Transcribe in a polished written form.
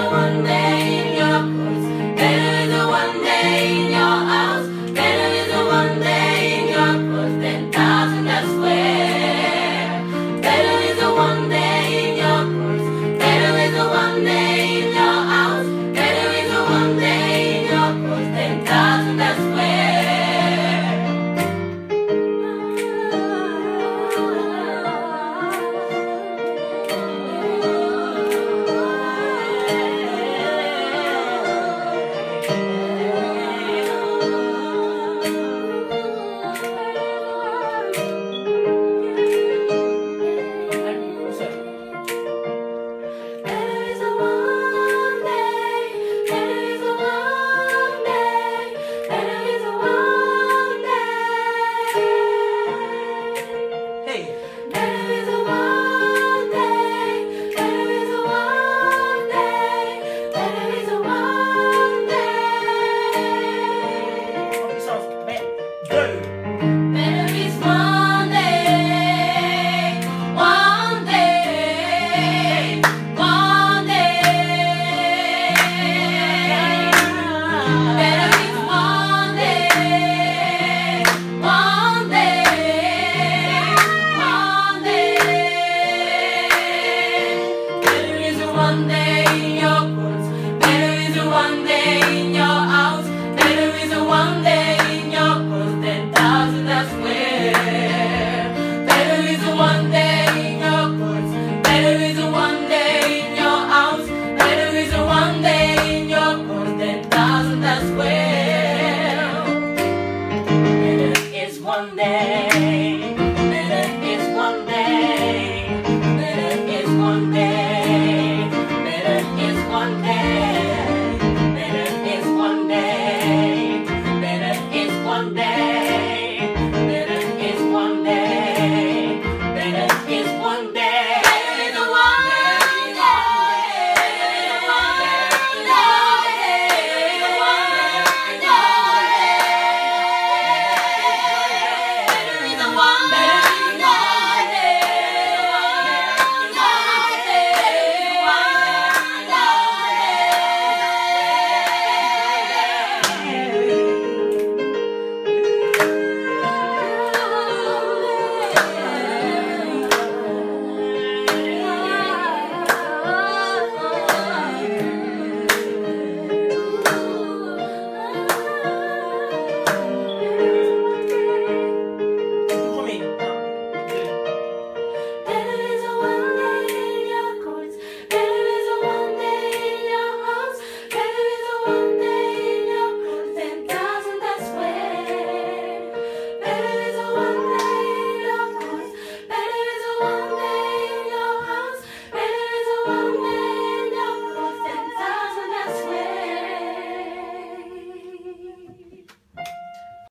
one day in your clothes. Better is a one day in your house. Better is a one day in your clothes than thousand elsewhere. Better is a one day in your clothes. Better is a one day in your house. Better is a one day in your clothes than thousand elsewhere. One day.